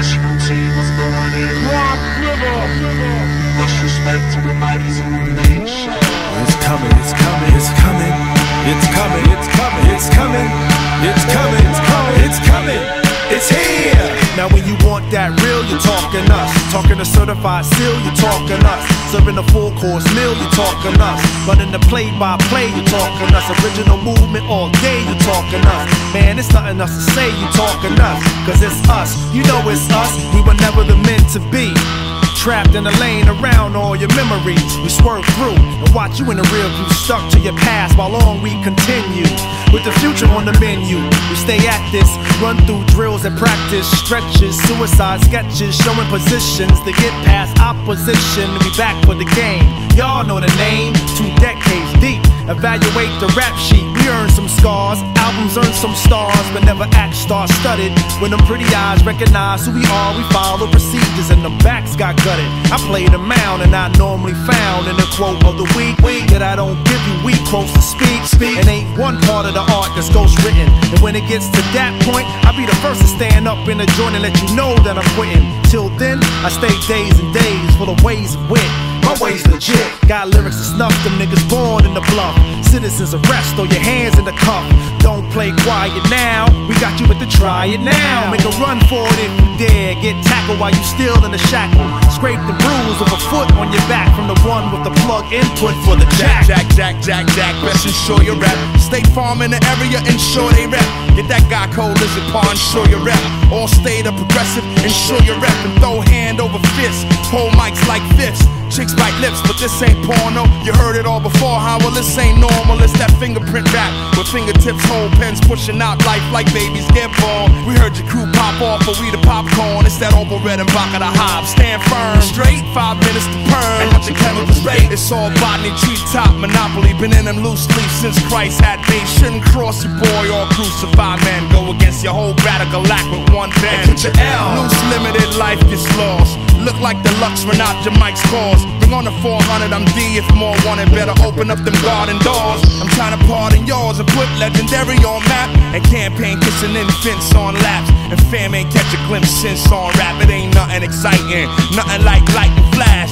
National team was born in Rock River. Much respect to the mighties in the nation. It's coming, it's coming, it's coming. It's coming, it's coming, it's coming. It's coming, it's coming, it's coming. It's here. Now when you want that real, you're talking us. Talking a certified seal, you're talking us. Serving a full course meal, you're talking us. Running the play-by-play, you're talking us. Original movement all day, you're talking us. Man, it's nothing else to say, you're talking us. Cause it's us, you know it's us. We were never the men to be. Trapped in a lane around all your memories. We swerve through and watch you in the rear view, stuck to your past while on we continue. With the future on the menu, we stay at this, run through drills and practice stretches, suicide sketches, showing positions to get past opposition. We back for the game. Y'all know the name, 2 decades deep. Evaluate the rap sheet. We earn some scars, albums earn some stars, but never act star-studded. When them pretty eyes recognize who we are, we follow procedures and the backs got gutted. I play the mound and I normally found in the quote of the week that I don't give you weak quotes to speak. And ain't one part of the art that's ghost written. And when it gets to that point, I'll be the first to stand up in the joint and let you know that I'm quitting. Till then, I stay days and days full of ways of wit. My way's legit. Got lyrics to snuff them niggas born in the bluff. Citizens arrest, throw your hands in the cuff. Don't play quiet now. We got you with the try it now. Make a run for it if you dare. Get tackled while you still in the shackle. Scrape the bruise of a foot on your back from the one with the plug input for the jack. Jack. Best ensure your rap. State Farm in the area, ensure they rap. Get that Geico lizard paw, ensure your rap. All state of progressive, ensure your rap. And throw hand over fist. Hold mics like fists. Chicks bite lips, but this ain't porno. You heard it all before, how well this ain't normal. It's that fingerprint rap with fingertips, hold pens, pushing out life like babies get born. We heard your crew pop off, but we the popcorn. It's that oval red and vodka the hob. Stand firm, straight, 5 minutes to perm. And watch the chemicals rate. It's all botany, treetop, monopoly. Been in them loose leaf since Christ had me. Shouldn't cross your boy or crucify man. Go against your whole radical act with one band. Get your L. Loose limited life gets lost. Look like the Lux run out your mic's calls. Bring on the 400, I'm D if more wanted. Better open up them garden doors. I'm trying to pardon yours and put legendary on map. And campaign kissing infants on laps. And fam ain't catch a glimpse since on rap. It ain't nothing exciting, nothing like light and flash.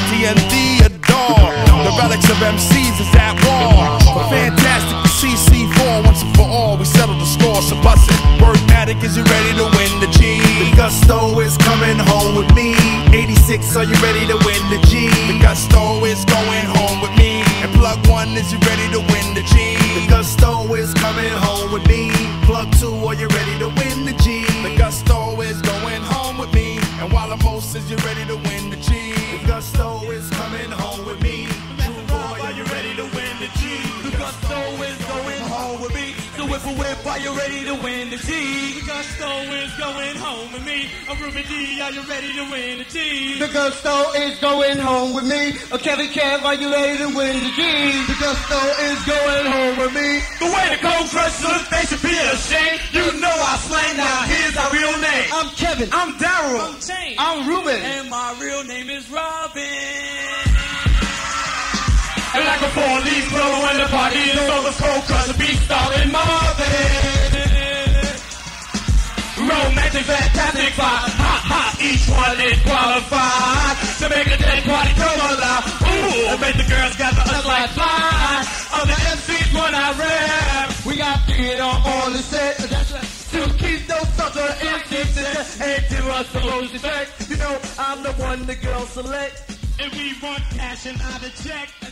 DSTND adore. The relics of MCs is at war. But fantastic to see C4 once and for all. We settled the score, so bust it. Wordmatic, is you ready to win the G? The Gusto is coming home with me. 86, are you ready to win the G? The Gusto is going home with me. And plug 1, is you ready to win the G? The Gusto is coming home with me. Plug 2, are you ready to win the G? The Gusto is going home with me. And while most is you ready to win the G? The Gusto is coming home with me. True boy, are you ready to win the G? The Gusto is going home with me. So whip, are you ready to win the G? The Gusto is going home with me. Ruby D, are you ready to win the G? The Gusto is going home with me. Kevin Kev, are you ready to win the G? The Gusto is going home with me. The way the cold crush looks, they should be ashamed. You know I slang, now here's our real name. I'm Kevin. I'm Daryl. I'm Shane. I'm Ruben. And my real name is Robin. And like a 4-leaf blow when the party is over, cold crush the beat starting Marvin. Romantic, fantastic vibe, ha, each one is qualified to make a dead party come alive. Ooh, and make the girls gather us like flies. Other MCs when I rap, we got theater on the set. That's right. To keep those other MCs and to us the most effect. You know, I'm the one the girls select. And we want cash and out of check.